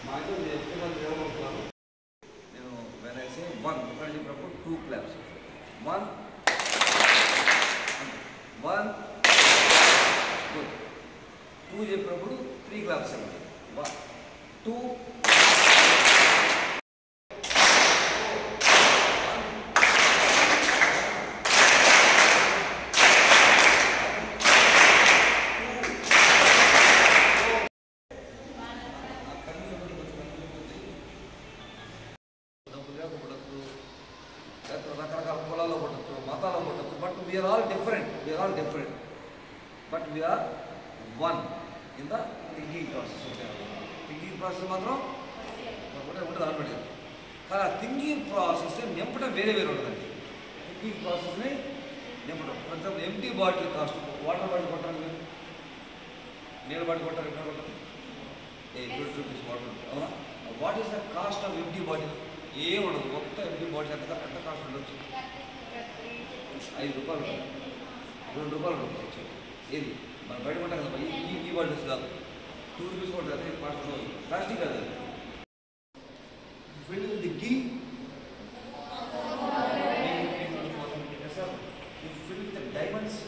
నేను when I say one, ఒకటి చెప్పినప్పుడు 2 claps. 1 1 good. 2 చెప్పినప్పుడు 3 claps అన్నమాట. 1 2 రకరకాల కులాల్లో పడచ్చు, మతాల్లో పడచ్చు. But we are all different but we are one in the thinking process. Thinking process మాత్రం ఒకటే ఉంటుంది ఆటోమేటిక్గా. కానీ ఆ థింకింగ్ ప్రాసెస్ నింపడం వేరే ఉంటుందండి. థింకింగ్ ప్రాసెస్ని నింపడం. For example empty bottle cost, water bottle కొట్టాలి, మీరు నీళ్ళ బాటిల్ కొట్టాలి, ఎక్కడ కొట్టాలి? ₹20 వాటర్. అవునా? What is the cost of empty bottle? ఏం ఉండదు. మొత్తం ఎంటీ బాటిల్ ఎంత కాస్ట్ ఉండొచ్చు? ₹5, ₹2 ఉండొచ్చు. ఏది మనం బయట కొంటాం కదా, ఈ బాటిల్స్ కాదు, ₹2 కొంటారు. అదే కాస్ట్ ఉండదు. ప్లాస్టిక్ కాదు అది. Fill the ghee, fill the diamonds.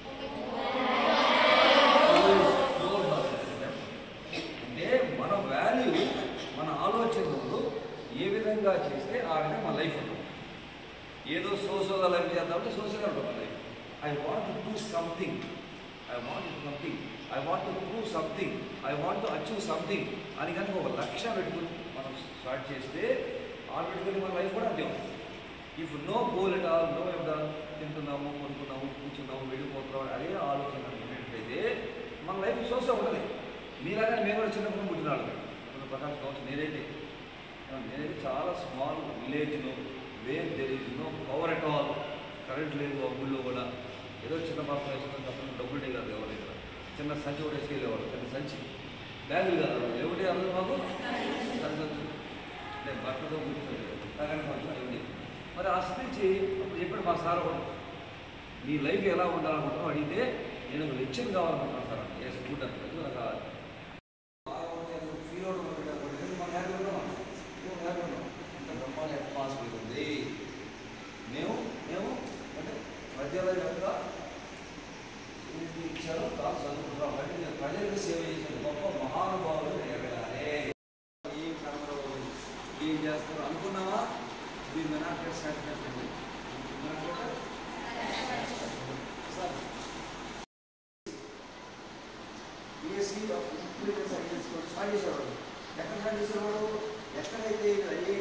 అంటే మన వాల్యూ, మన ఆలోచనలు ఏ విధంగా చేస్తే ఆ విధంగా మన లైఫ్ ఉంటుంది. ఏదో సోసోగా లైఫ్ చేద్దామంటే సోసోగా ఉంటుంది మన life. I want to do something, I want to prove something, I want to achieve something అని కనుక ఒక లక్ష్యం పెట్టుకుని మనం స్టార్ట్ చేస్తే ఆటోమేటికల్లీ మన లైఫ్ కూడా అంతే ఉంటుంది. If no goal at all, no at all, తింటున్నాము, కొనుక్కున్నాము, కూర్చున్నాము, వెళ్ళిపోతున్నాము, అదే ఆలోచన ఉన్నట్టయితే మన లైఫ్ సోసా ఉంటుంది. మీలాగా మేము కూడా చిన్నప్పుడు పుట్టినాడు ప్రకాశం కావచ్చు. నేనైతే చాలా స్మాల్ విలేజ్లో, where there is no power at all, current లేదు ఆ ఊళ్ళో కూడా. ఏదో చిన్న పాత్ర వేసుకుని తప్పని డబ్బులు కాదు ఎవరి దగ్గర. చిన్న సంచి కూడా వేసుకెళ్ళేవాళ్ళు, చిన్న సంచి, బ్యాగులు కాదు. ఏమిటి అందరూ మాకు సంచి, నేను బట్టలతో కూర్చోలేదు, అలాగని కొంచెం ఏమిటి. మరి ఆ స్పీచ్ అప్పుడు చెప్పాడు మా సార్ కూడా, మీ లైఫ్ ఎలా ఉండాలనుకుంటున్నావు అడిగితే నేను ఒక లెక్చర్ కావాలనుకుంటున్నాను సార్ అంటే. ఏ స్కూట్ అంటే అది నాకు కావాలి. ఫీల్ అవుట్ మన హ్యాపీ ఉన్నాం, హ్యాపీ ఉన్నాం. ఇంత బ్రహ్మాండ అట్మాస్ఫియర్ ఉంది. మేము అంటే ప్రజల యొక్క ఇచ్చారు, కాదు చదువుకుంటున్నాం. అంటే నేను ప్రజలకు సేవ చేసిన గొప్ప మహానుభావులు ఎరగాలి. ఏం కనబడవు, ఏం చేస్తారు అనుకున్నావా? We may not get satisfaction. BSc of intelligence start చేసేవాడు. ఎక్కడ స్టార్ట్ చేసేవాడు? ఎక్కడైతే